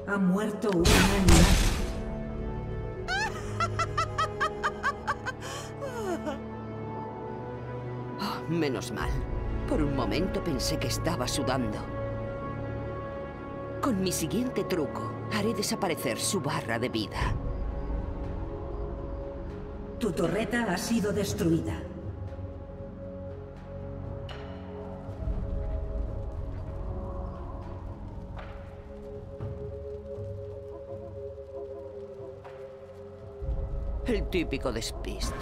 Ha muerto un animal. Oh, menos mal. Por un momento pensé que estaba sudando. Con mi siguiente truco, haré desaparecer su barra de vida. Tu torreta ha sido destruida. El típico despiste.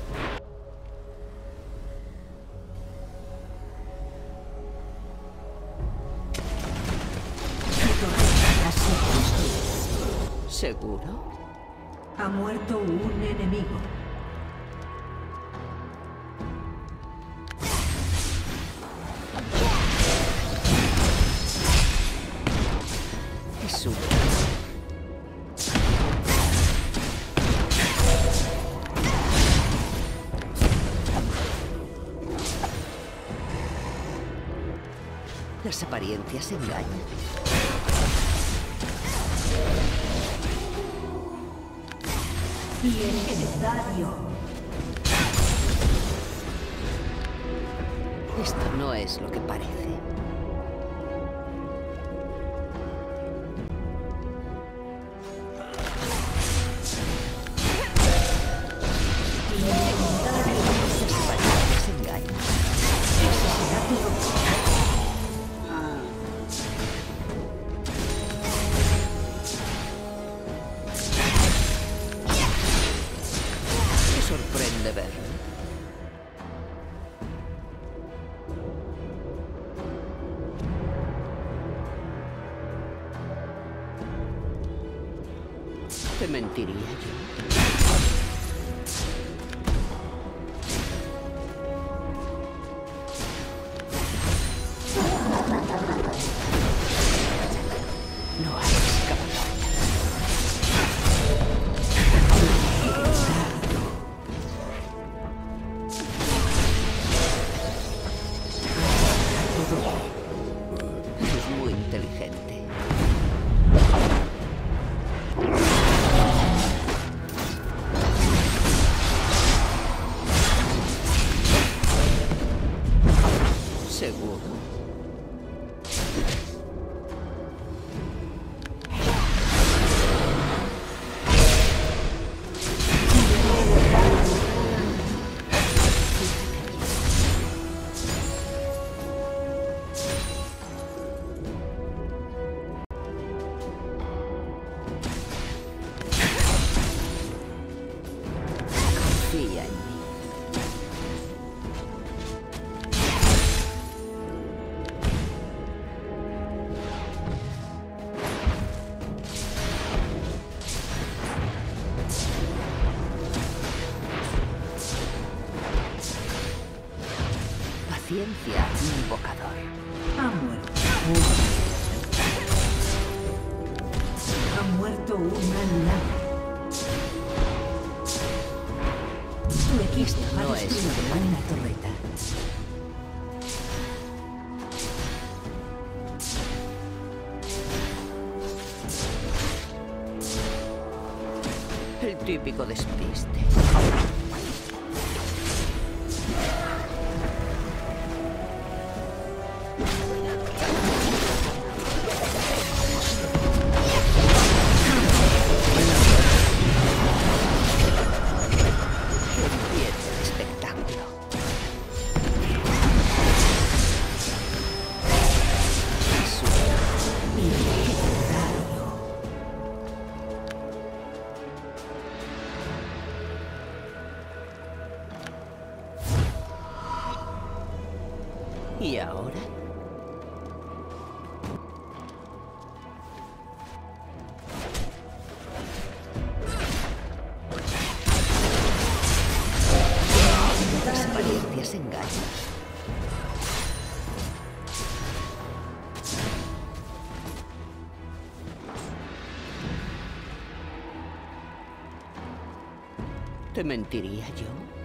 Tu torreta ha sido destruida. ¿Seguro? Ha muerto un enemigo. Es un... Las apariencias engañan. Legendario. Esto no es lo que parece. Las apariencias engañan. Ese será tu robo. Me sorprende verlo. Te mentiría yo. No hay escapatoria. Es muy inteligente. ¿Seguro? Confía en mí. Paciencia, invocador. Ha muerto. Ha muerto un animal. Tu equipo No ha es destruido una una torreta. El típico despiste. Que empiece el espectáculo. Es un... Legendario. ¿Y ahora? Las apariencias engañan. ¿Te mentiría yo?